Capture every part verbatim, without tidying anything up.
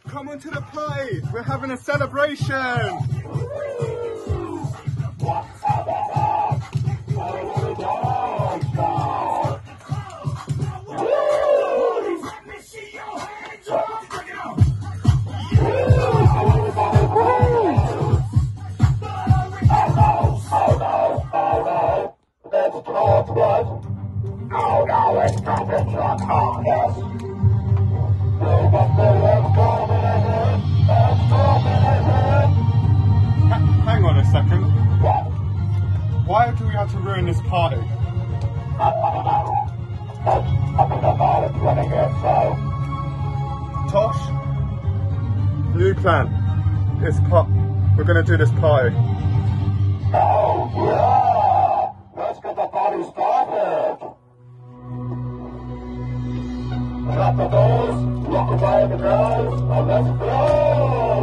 Come on to the party. We're having a celebration. Oh no, it's coming to Congress. Hang on a second. Why do we have to ruin this party? Tosh, new plan. It's part. We're gonna do this party. Oh yeah! Let's get the party started! Shut the doors, lock away the girls, and let's go!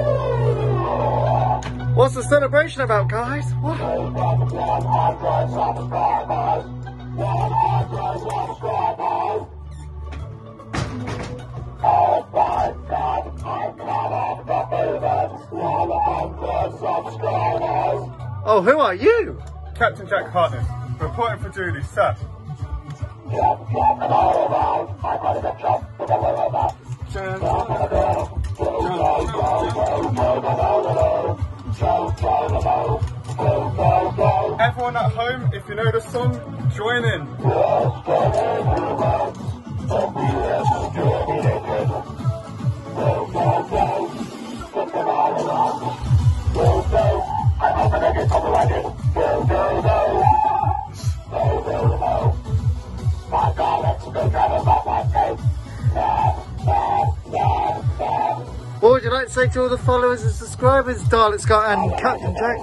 What's the celebration about, guys? What? one hundred subscribers! one hundred subscribers! Oh my god, I cannot believe it! one hundred subscribers! Oh, who are you? Captain Jack Hartnett, reporting for duty, sir. Jump, jump, and all around. I gotta get jump with a little bit. Jump, Jump, jump, jump, jump. Everyone at home, if you know the song, join in. I'm hoping I get copyrighted. Go, go, go. Go, go, go. My daleks, they drive us off like me. What would you like to say to all the followers and subscribers, Dalek Scott and Captain Jack?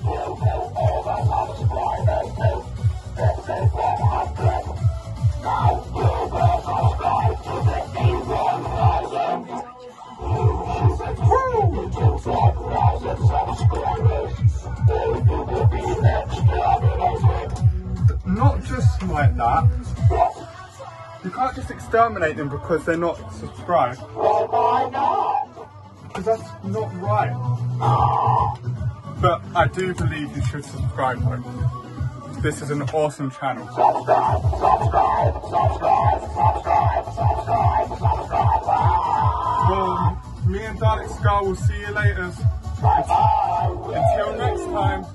Not just like that. You can't just exterminate them because they're not subscribed. Well, why not? Because that's not right. But I do believe you should subscribe though. This is an awesome channel. Subscribe, subscribe, subscribe, subscribe, subscribe, subscribe. Well, me and Dalek Scar will see you later. Bye bye. Until next time.